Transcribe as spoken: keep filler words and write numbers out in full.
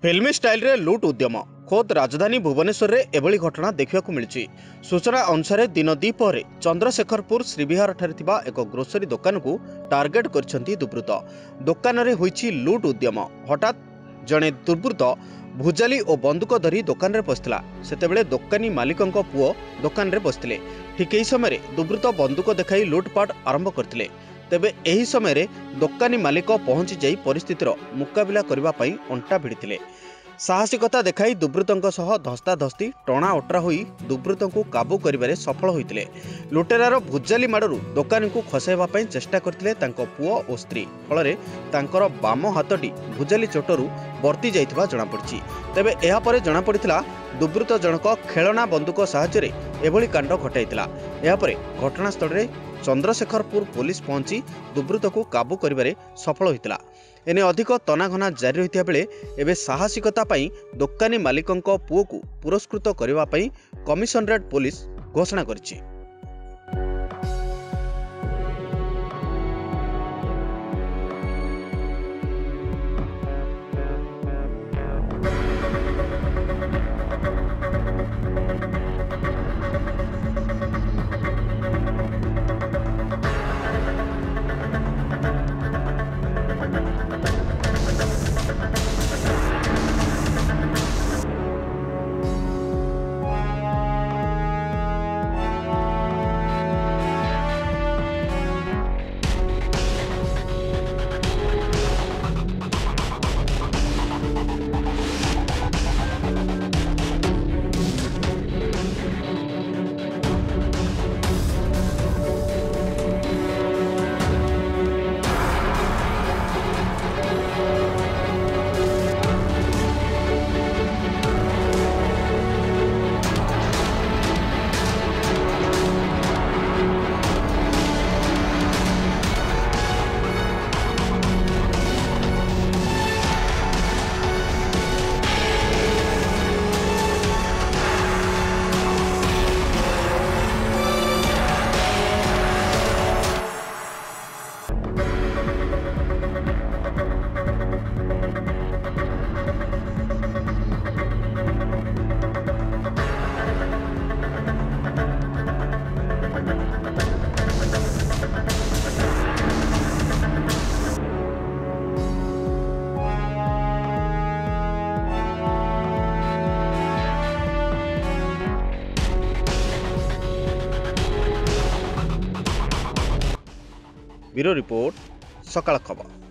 फिल्मी स्टाइल रे लुट उद्यम खोद राजधानी भुवनेश्वर रे एभली घटना देखा मिली। सूचना अनुसार दिन दीपहर चंद्रशेखरपुर श्रीविहार ठारे थिबा एक ग्रोसरी दुकान को टार्गेट करछंती दुर्बृत्त। दुकान रे होईछि लुट उद्यम। हठात जड़े दुर्बृत्त भुजाली और बंदूक धरी दुकान रे पसिला। सेतेबेले दुकानी मालिकंक पुओ दुकान रे बसिथिले। ठीक एही समय दुर्बृत्त बंदूक देखाई लुटपाट आरंभ करथिले। तेबे एही समय दुकानी मालिक पहुंची जाई परिस्थितिर मुकाबिला करबा पई अंटा भिड़िथिले। साहसिकता देखाई दुर्बृत्तों सह धस्ताधस्ती टणा ओटरा होई दुर्बृत्तों को काबू करिबारे सफल होइतिले। लुटेरार भुजाली माडरू दुकान को खसाइबा पई चेष्टा करथिले तांको पुओ और स्त्री। फलरे तांकर बाम हाथटी भुजाली चोटरू बर्ती जाइथिबा जणा पड़छि। तेबे एहा परे जणा पड़िथिला दुर्बृत्त जनक खेलना बंदूक साहाय्य एभली कांड घटाइथिला। एहा परे घटनास्थल रे चंद्रशेखरपुर पुलिस पहुंची दुर्बृत्त को काबू करिबारे सफल होइतिला। एने अधिक तनाघना जारी रहिता बेले एबे साहसिकता पई दुकानी मालिकंक पुओ को पुरस्कृत करबा पई कमिशनरेट पुलिस घोषणा करछि। ब्यूरो रिपोर्ट, सकाळ खबर।